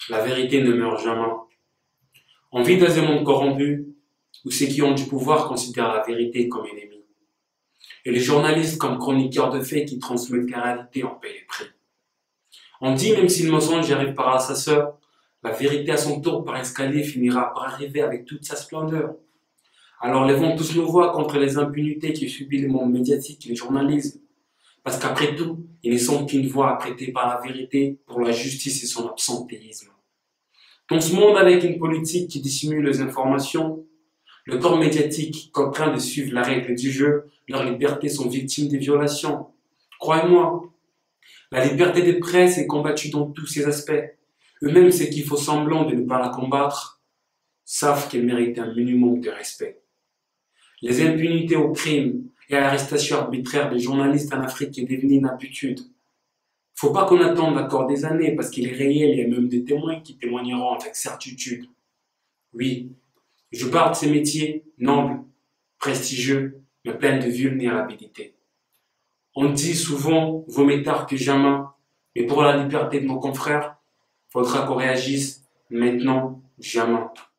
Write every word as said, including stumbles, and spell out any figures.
La vérité ne meurt jamais. On vit dans un monde corrompu où ceux qui ont du pouvoir considèrent la vérité comme ennemie. Et les journalistes comme chroniqueurs de faits qui transmettent la réalité en paient les prix. On dit même si le mensonge arrive par sa sœur, la vérité à son tour par escalier finira par arriver avec toute sa splendeur. Alors levons tous nos voix contre les impunités qui subit le monde médiatique et le journalisme. Parce qu'après tout, ils ne sont qu'une voix apprêtée par la vérité pour la justice et son absentéisme. Dans ce monde avec une politique qui dissimule les informations, le corps médiatique contraint de suivre la règle du jeu, leurs libertés sont victimes des violations. Croyez-moi, la liberté de presse est combattue dans tous ses aspects. Eux-mêmes, ceux qui font semblant de ne pas la combattre, savent qu'elle mérite un minimum de respect. Les impunités aux crimes et à l'arrestation arbitraire des journalistes en Afrique est devenue une habitude. Faut pas qu'on attende encore des années parce qu'il est réel, il y a même des témoins qui témoigneront avec certitude. Oui, je parle de ces métiers nobles, prestigieux, mais pleins de vulnérabilité. On dit souvent, vaut mieux tard que jamais, mais pour la liberté de nos confrères, faudra qu'on réagisse maintenant, jamais.